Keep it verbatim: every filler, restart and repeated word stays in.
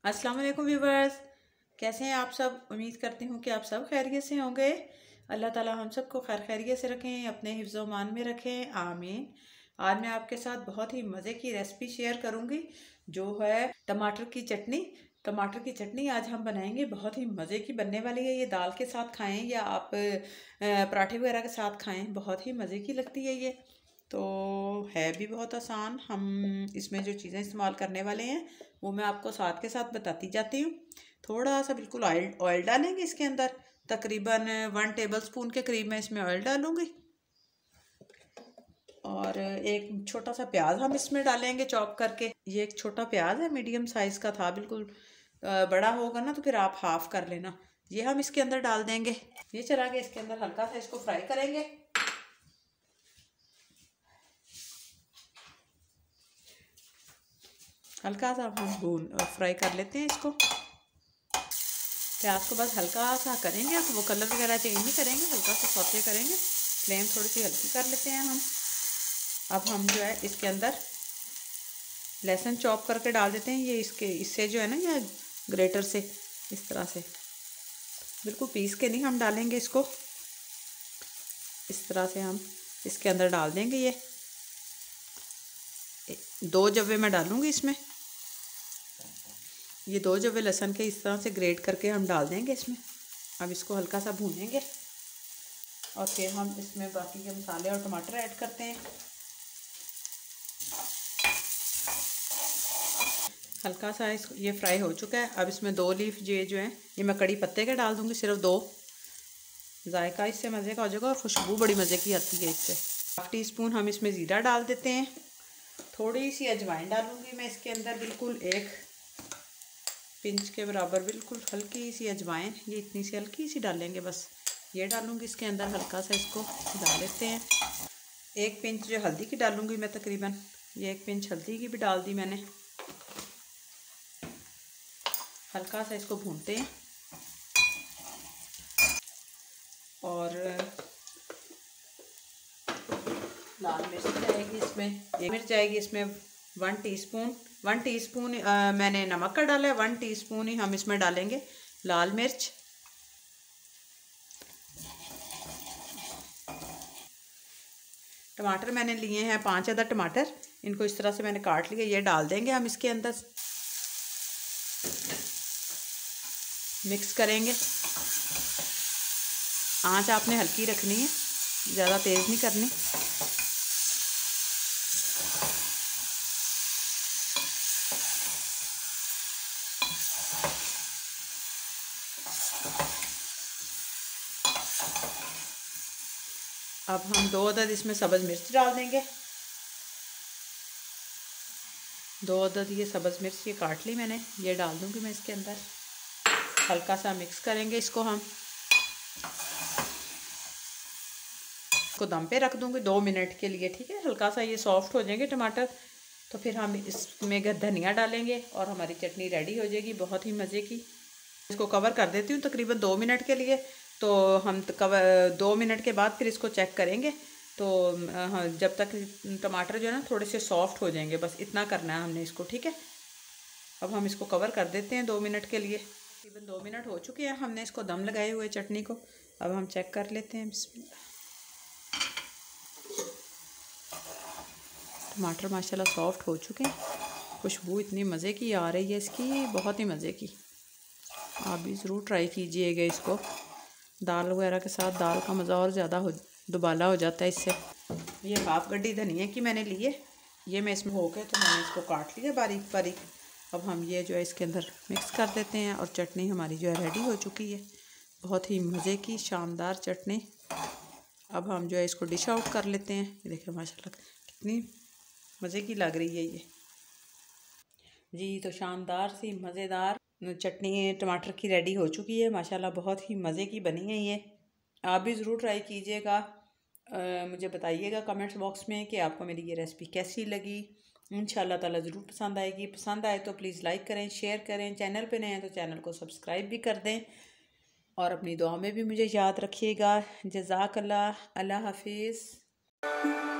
अस्सलाम वालेकुम व्यूवर्स, कैसे हैं आप सब। उम्मीद करती हूँ कि आप सब खैरियत से होंगे। अल्लाह ताला हम सबको खैर खैरियत से रखें, अपने हिफ्ज़ मान में रखें, आमीन। आज मैं आपके साथ बहुत ही मज़े की रेसिपी शेयर करूँगी जो है टमाटर की चटनी। टमाटर की चटनी आज हम बनाएंगे, बहुत ही मज़े की बनने वाली है। ये दाल के साथ खाएं या आप पराठे वगैरह के साथ खाएं, बहुत ही मज़े की लगती है ये। तो है भी बहुत आसान। हम इसमें जो चीज़ें इस्तेमाल करने वाले हैं वो मैं आपको साथ के साथ बताती जाती हूँ। थोड़ा सा बिल्कुल ऑयल ऑयल डालेंगे इसके अंदर, तकरीबन वन टेबल स्पून के करीब मैं इसमें ऑयल डालूँगी। और एक छोटा सा प्याज हम इसमें डालेंगे चॉप करके। ये एक छोटा प्याज है, मीडियम साइज़ का था, बिल्कुल बड़ा होगा ना तो फिर आप हाफ़ कर लेना। ये हम इसके अंदर डाल देंगे। ये चला के इसके अंदर हल्का सा इसको फ्राई करेंगे। हल्का सा हम भून फ्राई कर लेते हैं इसको। प्याज को बस हल्का सा करेंगे, तो वो कलर वगैरह चेंज नहीं करेंगे, हल्का सा सौते करेंगे। फ्लेम थोड़ी सी हल्की कर लेते हैं हम। अब हम जो है इसके अंदर लहसुन चॉप करके डाल देते हैं। ये इसके इससे जो है ना, ये ग्रेटर से इस तरह से बिल्कुल पीस के नहीं हम डालेंगे इसको, इस तरह से हम इसके अंदर डाल देंगे। ये दो जवे मैं डालूँगी इसमें। ये दो जवे लहसुन के इस तरह से ग्रेट करके हम डाल देंगे इसमें। अब इसको हल्का सा भूनेंगे और फिर हम इसमें बाकी के मसाले और टमाटर ऐड करते हैं। हल्का सा इसको ये फ्राई हो चुका है। अब इसमें दो लीफ ये जो है ये मैं कड़ी पत्ते के डाल दूँगी, सिर्फ दो। जायका इससे मज़े का हो जाएगा और खुशबू बड़ी मज़े की आती है इससे। हाफ टी स्पून हम इसमें ज़ीरा डाल देते हैं। थोड़ी सी अजवाइन डालूँगी मैं इसके अंदर, बिल्कुल एक पिंच के बराबर, बिल्कुल हल्की सी अजवाइन, ये इतनी सी हल्की सी डालेंगे बस। ये डालूँगी इसके अंदर, हल्का सा इसको डाल लेते हैं। एक पिंच जो हल्दी की डालूँगी मैं तकरीबन, ये एक पिंच हल्दी की भी डाल दी मैंने। हल्का सा इसको भूनते हैं और लाल मिर्च जाएगी इसमें, ये मिर्च जाएगी इसमें वन टीस्पून। वन टीस्पून मैंने नमक का डाला है, वन टीस्पून ही हम इसमें डालेंगे लाल मिर्च। टमाटर मैंने लिए हैं पांच अदर टमाटर, इनको इस तरह से मैंने काट लिया, ये डाल देंगे हम इसके अंदर। मिक्स करेंगे। आंच आपने हल्की रखनी है, ज़्यादा तेज़ नहीं करनी। अब हम दो अदद इसमें सब्ज़ मिर्च डाल देंगे। दो अदद ये सब्ज़ मिर्च ये काट ली मैंने, ये डाल दूँगी मैं इसके अंदर। हल्का सा मिक्स करेंगे इसको हम। इसको दम पे रख दूँगी दो मिनट के लिए, ठीक है। हल्का सा ये सॉफ्ट हो जाएंगे टमाटर, तो फिर हम इसमें धनिया डालेंगे और हमारी चटनी रेडी हो जाएगी, बहुत ही मज़े की। इसको कवर कर देती हूँ तकरीबन दो मिनट के लिए। तो हम कवर दो मिनट के बाद फिर इसको चेक करेंगे। तो हाँ, जब तक टमाटर जो है ना थोड़े से सॉफ्ट हो जाएंगे, बस इतना करना है हमने इसको, ठीक है। अब हम इसको कवर कर देते हैं दो मिनट के लिए। तकरीबन दो मिनट हो चुके हैं, हमने इसको दम लगाए हुए चटनी को। अब हम चेक कर लेते हैं। बिस्मिल्लाह। टमाटर माशाल्लाह सॉफ्ट हो चुके हैं, खुशबू इतनी मज़े की आ रही है इसकी, बहुत ही मज़े की। आप भी ज़रूर ट्राई कीजिएगा इसको। दाल वगैरह के साथ दाल का मज़ा और ज़्यादा हो दुबाला हो जाता है इससे। ये हाफ गड्डी धनिया की मैंने ली है, ये मैं इसमें हो गए तो मैंने इसको काट लिया बारीक बारीक। अब हम ये जो है इसके अंदर मिक्स कर देते हैं और चटनी हमारी जो है रेडी हो चुकी है, बहुत ही मज़े की शानदार चटनी। अब हम जो है इसको डिश आउट कर लेते हैं। ये देखिए माशाल्लाह कितनी मज़े की लग रही है ये जी। तो शानदार सी मज़ेदार चटनी टमाटर की रेडी हो चुकी है माशाल्लाह, बहुत ही मज़े की बनी है ये। आप भी ज़रूर ट्राई कीजिएगा। मुझे बताइएगा कमेंट्स बॉक्स में कि आपको मेरी ये रेसिपी कैसी लगी। इंशाल्लाह ताला ज़रूर पसंद आएगी। पसंद आए तो प्लीज़ लाइक करें, शेयर करें। चैनल पे नए हैं तो चैनल को सब्सक्राइब भी कर दें और अपनी दुआ में भी मुझे याद रखिएगा। जज़ाकल्लाह। अल्लाह हाफिज़।